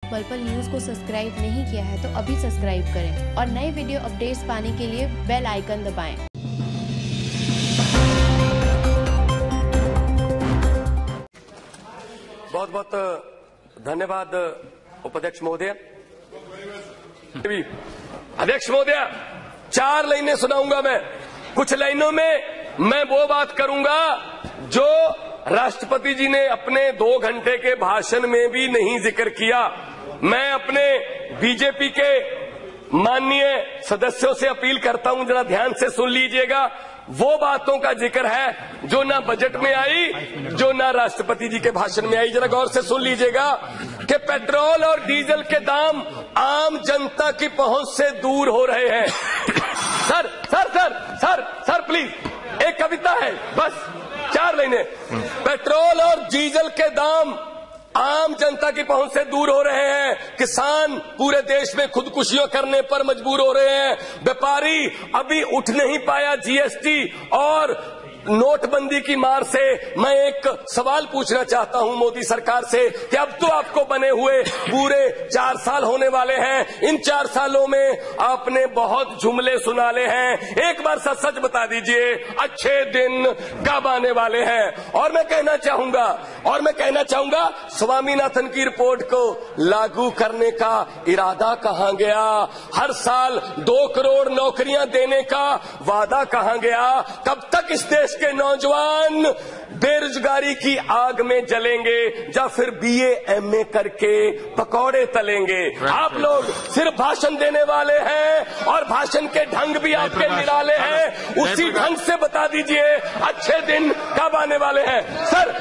पल पल न्यूज को सब्सक्राइब नहीं किया है तो अभी सब्सक्राइब करें और नए वीडियो अपडेट्स पाने के लिए बेल आइकन दबाएं। बहुत बहुत धन्यवाद उपाध्यक्ष महोदय। अध्यक्ष महोदय, 4 लाइनें सुनाऊंगा मैं। कुछ लाइनों में मैं वो बात करूंगा जो राष्ट्रपति जी ने अपने 2 घंटे के भाषण में भी नहीं जिक्र किया। मैं अपने बीजेपी के माननीय सदस्यों से अपील करता हूं, जरा ध्यान से सुन लीजिएगा। वो बातों का जिक्र है जो ना बजट में आई, जो ना राष्ट्रपति जी के भाषण में आई। जरा गौर से सुन लीजिएगा कि पेट्रोल और डीजल के दाम आम जनता की पहुंच से दूर हो रहे हैं। Sir sir sir sir sir please, एक कविता है, बस 4 लाइनें। पेट्रोल और डीजल के दाम आम जनता की पहुंच से दूर हो रहे हैं। किसान पूरे देश में खुदकुशियां करने पर मजबूर हो रहे हैं। व्यापारी अभी उठ नहीं पाया जीएसटी और नोटबंदी की मार से। मैं एक सवाल पूछना चाहता हूं मोदी सरकार से कि अब तो आपको बने हुए पूरे 4 साल होने वाले हैं। इन 4 सालों में आपने बहुत जुमले सुनाले हैं। एक बार सच सच बता दीजिए, अच्छे दिन कब आने वाले हैं? और मैं कहना चाहूंगा स्वामीनाथन की रिपोर्ट को लागू करने का इरादा कहां गया? हर साल 2 करोड़ नौकरियां देने का वादा कहां गया? कब तक इस देश के नौजवान बेरोजगारी की आग में जलेंगे या फिर बीए एमए करके पकौड़े तलेंगे? आप लोग सिर्फ भाषण देने वाले हैं और भाषण के ढंग भी आपके निराले हैं। उसी ढंग से बता दीजिए अच्छे दिन कब आने वाले हैं? सर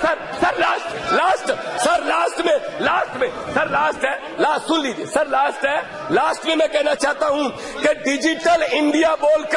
सुन लीजिए सर, लास्ट में मैं कहना चाहता हूं कि डिजिटल इंडिया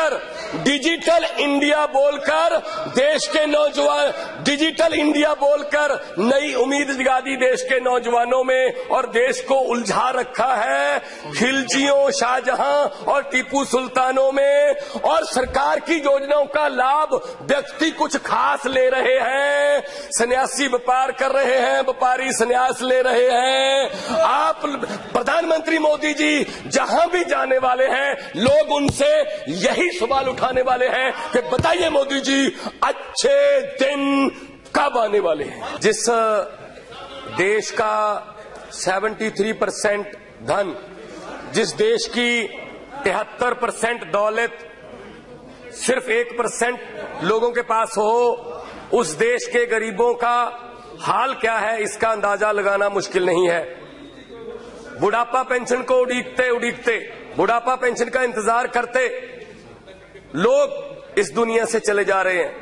बोलकर देश के नौजवान, डिजिटल इंडिया बोलकर नई उम्मीद जगा दी देश के नौजवानों में और देश को उलझा रखा है खिलजियों, शाहजहां और टीपू सुल्तानों में। और सरकार की योजनाओं का लाभ व्यक्ति कुछ खास ले रहे हैं। सन्यासी व्यापार कर रहे हैं, व्यापारी सन्यास ले रहे हैं। आप प्रधानमंत्री मोदी जी जहां भी जाने वाले हैं, लोग उनसे यही सवाल उठाने वाले हैं कि बताइए मोदी जी अच्छे दिन कब आने वाले हैं? जिस देश का 73% धन, जिस देश की 73% दौलत सिर्फ 1% लोगों के पास हो, उस देश के गरीबों का हाल क्या है इसका अंदाजा लगाना मुश्किल नहीं है। बुढ़ापा पेंशन को उड़ीकते बुढ़ापा पेंशन का इंतजार करते लोग इस दुनिया से चले जा रहे हैं।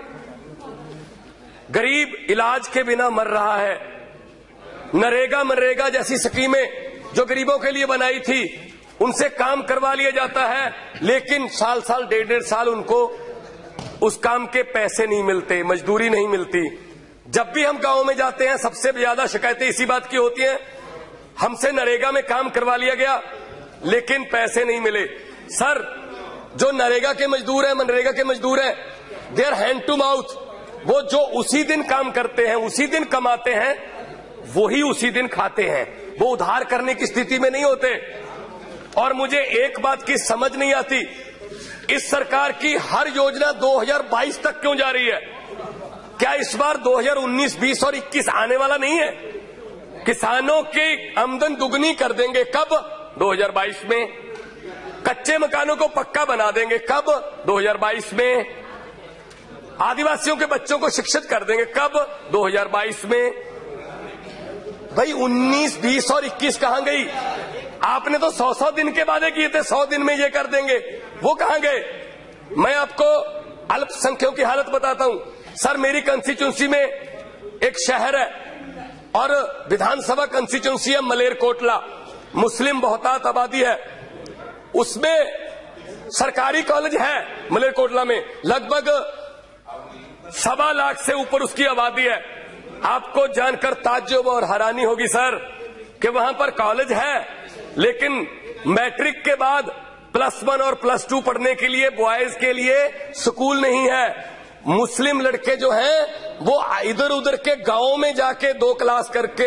गरीब इलाज के बिना मर रहा है। नरेगा जैसी स्कीमें जो गरीबों के लिए बनाई थी, उनसे काम करवा लिया जाता है, लेकिन साल 1.5 साल उनको उस काम के पैसे नहीं मिलते, मजदूरी नहीं मिलती। जब भी हम गांव में जाते हैं, सबसे ज्यादा शिकायतें इसी बात की होती हैं, हमसे नरेगा में काम करवा लिया गया लेकिन पैसे नहीं मिले। सर, जो नरेगा के मजदूर हैं, मनरेगा के मजदूर हैं, they are hand to mouth. वो जो उसी दिन काम करते हैं, उसी दिन कमाते हैं, वही उसी दिन खाते हैं। वो उधार करने की स्थिति में नहीं होते। और मुझे एक बात की समझ नहीं आती, इस सरकार की हर योजना 2022 तक क्यों जा रही है? क्या इस बार 2019, 20 और 21 आने वाला नहीं है? किसानों की आमदन दुगनी कर देंगे कब? 2022 में। कच्चे मकानों को पक्का बना देंगे कब? 2022 में। आदिवासियों के बच्चों को शिक्षित कर देंगे कब? 2022 में। भाई 19, 20 और 21 कहां गई? आपने तो 100 दिन के वादे किए थे, 100 दिन में ये कर देंगे, वो कहां गए? मैं आपको अल्पसंख्यकों की हालत बताता हूं। सर, मेरी कंस्टिट्यूंसी में एक शहर है और विधानसभा कंस्टिट्यूंसी है मलेरकोटला, मुस्लिम बहुतात आबादी है। उसमें सरकारी कॉलेज है मलेरकोटला में, लगभग 1.25 लाख से ऊपर उसकी आबादी है। आपको जानकर ताज्जुब और हैरानी होगी सर कि वहां पर कॉलेज है, लेकिन मैट्रिक के बाद +1 और +2 पढ़ने के लिए बॉयज के लिए स्कूल नहीं है। मुस्लिम लड़के जो हैं वो इधर उधर के गांवों में जाके 2 क्लास करके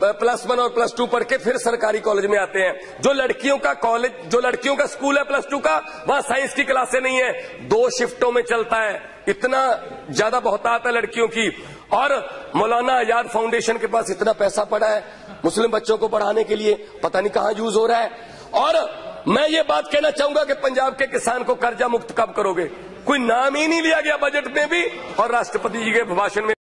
+1 और +2 पढ़ के फिर सरकारी कॉलेज में आते हैं। जो लड़कियों का स्कूल है +2 का, वहां साइंस की क्लासें नहीं है, 2 शिफ्टों में चलता है। इतना ज्यादा बहुतात है लड़कियों की। और मौलाना आजाद फाउंडेशन के पास इतना पैसा पड़ा है मुस्लिम बच्चों को पढ़ाने के लिए, पता नहीं कहां यूज हो रहा है। और मैं ये बात कहना चाहूंगा कि पंजाब के किसान को कर्जा मुक्त कब करोगे? कोई नाम ही नहीं लिया गया बजट में भी और राष्ट्रपति जी के भाषण में